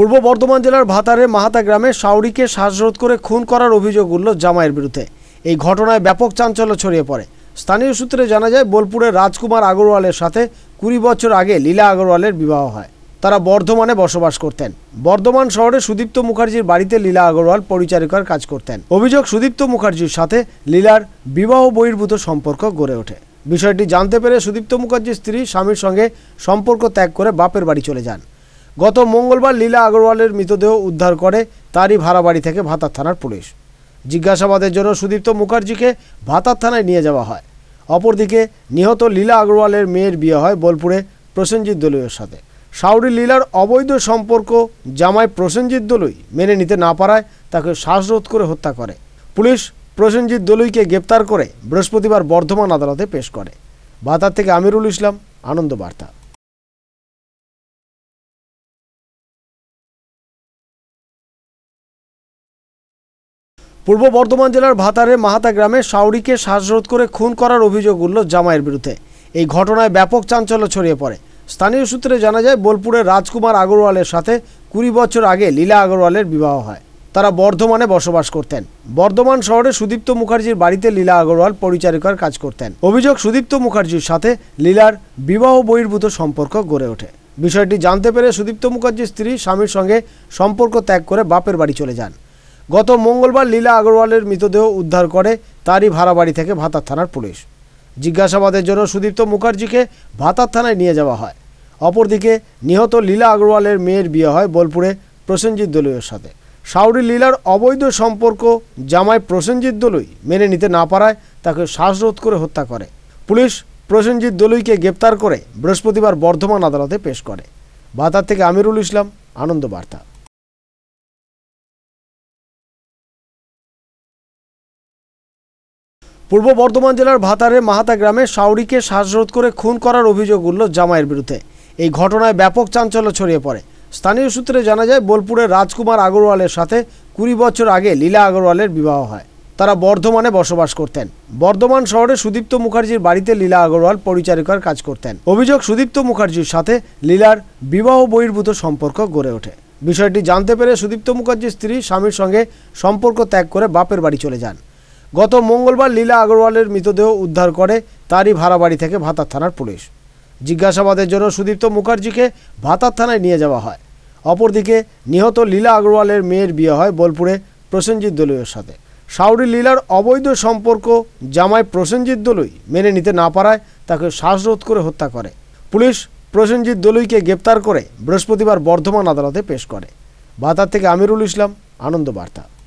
পূর্ব বর্ধমান জেলার ভাতারে মাহাতা গ্রামে শাওরিকে শ্বাসরোধ করে খুন করার অভিযোগ উঠল জামাইয়ের বিরুদ্ধে। এই ঘটনায় ব্যাপক চাঞ্চল্য ছড়িয়ে পড়ে। স্থানীয় সূত্রে জানা যায়, বোলপুরের রাজকুমার আগরওয়ালের সাথে 20 বছর আগে লীলা আগরওয়ালের বিবাহ হয়। তারা বর্ধমানে বসবাস করতেন। বর্ধমান শহরে সুদীপ্ত মুখার্জির বাড়িতে লীলা আগরওয়াল পরিচারিকার কাজ করতেন। অভিযোগ, সুদীপ্ত মুখার্জির সাথে লীলার বিবাহ বহির্ভূত সম্পর্ক গড়ে ওঠে। বিষয়টি জানতে পেরে সুদীপ্ত মুখার্জির স্ত্রী স্বামীর সঙ্গে সম্পর্ক ত্যাগ করে বাপের বাড়ি চলে যান। গত মঙ্গলবার লীলা আগরওয়ালের মৃতদেহ উদ্ধার করে তারই ভাড়া বাড়ি থেকে ভাতার থানার পুলিশ। জিজ্ঞাসাবাদের জন্য সুদীপ্ত মুখার্জিকে ভাতার থানায় নিয়ে যাওয়া হয়। অপরদিকে নিহত লীলা আগরওয়ালের মেয়ের বিয়ে হয় বোলপুরে প্রসেনজিৎ দলুইয়ের সাথে। শাওরি লীলার অবৈধ সম্পর্ক জামাই প্রসেনজিৎ দলুই মেনে নিতে না পারায় তাকে শ্বাসরোধ করে হত্যা করে। পুলিশ প্রসেনজিৎ দলুইকে গ্রেপ্তার করে বৃহস্পতিবার বর্ধমান আদালতে পেশ করে। ভাতার থেকে আমিরুল ইসলাম, আনন্দ বার্তা। পূর্ব বর্ধমান জেলার ভাতারে মাহাতা গ্রামে শাওরিকে শ্বাসরোধ করে খুন করার অভিযোগ উঠল জামাইয়ের বিরুদ্ধে। এই ঘটনায় ব্যাপক চাঞ্চল্য ছড়িয়ে পড়ে। স্থানীয় সূত্রে জানা যায়, বোলপুরের রাজকুমার আগরওয়ালের সাথে 20 বছর আগে লীলা আগরওয়ালের বিবাহ হয়। তারা বর্ধমানে বসবাস করতেন। বর্ধমান শহরে সুদীপ্ত মুখার্জির বাড়িতে লীলা আগরওয়াল পরিচারিকার কাজ করতেন। অভিযোগ, সুদীপ্ত মুখার্জির সাথে লীলার বিবাহ বহির্ভূত সম্পর্ক গড়ে ওঠে। বিষয়টি জানতে পেরে সুদীপ্ত মুখার্জির স্ত্রী স্বামীর সঙ্গে সম্পর্ক ত্যাগ করে বাপের বাড়ি চলে যান। গত মঙ্গলবার লীলা আগরওয়ালের মৃতদেহ উদ্ধার করে তারই ভাড়া বাড়ি থেকে ভাতার থানার পুলিশ। জিজ্ঞাসাবাদের জন্য সুদীপ্ত মুখার্জিকে ভাতার থানায় নিয়ে যাওয়া হয়। অপরদিকে নিহত লীলা আগরওয়ালের মেয়ের বিয়ে হয় বোলপুরে প্রসেনজিৎ দলুইয়ের সাথে। শাওরি লীলার অবৈধ সম্পর্ক জামাই প্রসেনজিৎ দলুই মেনে নিতে না পারায় তাকে শ্বাসরোধ করে হত্যা করে। পুলিশ প্রসেনজিৎ দলুইকে গ্রেপ্তার করে বৃহস্পতিবার বর্ধমান আদালতে পেশ করে। ভাতার থেকে আমিরুল ইসলাম, আনন্দ বার্তা। পূর্ব বর্ধমান জেলার ভাতারে মাহাতা গ্রামে শাওরিকে শ্বাসরোধ করে খুন করার অভিযোগ উঠল জামাইয়ের বিরুদ্ধে। এই ঘটনায় ব্যাপক চাঞ্চল্য ছড়িয়ে পড়ে। স্থানীয় সূত্রে জানা যায়, বোলপুরের রাজকুমার আগরওয়ালের সাথে 20 বছর আগে লীলা আগরওয়ালের বিবাহ হয়। তারা বর্ধমানে বসবাস করতেন। বর্ধমান শহরে সুদীপ্ত মুখার্জির বাড়িতে লীলা আগরওয়াল পরিচারিকার কাজ করতেন। অভিযোগ, সুদীপ্ত মুখার্জির সাথে লীলার বিবাহ বহির্ভূত সম্পর্ক গড়ে ওঠে। বিষয়টি জানতে পেরে সুদীপ্ত মুখার্জির স্ত্রী স্বামীর সঙ্গে সম্পর্ক ত্যাগ করে বাপের বাড়ি চলে যান। গত মঙ্গলবার লীলা আগরওয়ালের মৃতদেহ উদ্ধার করে তারই ভাড়া বাড়ি থেকে ভাতার থানার পুলিশ। জিজ্ঞাসাবাদের জন্য সুদীপ্ত মুখার্জিকে ভাতার থানায় নিয়ে যাওয়া হয়। অপরদিকে নিহত লীলা আগরওয়ালের মেয়ের বিয়ে হয় বোলপুরে প্রসেনজিৎ দলুইয়ের সাথে। শাওরি লীলার অবৈধ সম্পর্ক জামাই প্রসেনজিৎ দলুই মেনে নিতে না পারায় তাকে শ্বাসরোধ করে হত্যা করে। পুলিশ প্রসেনজিৎ দলুইকে গ্রেপ্তার করে বৃহস্পতিবার বর্ধমান আদালতে পেশ করে। ভাতার থেকে আমিরুল ইসলাম, আনন্দ বার্তা।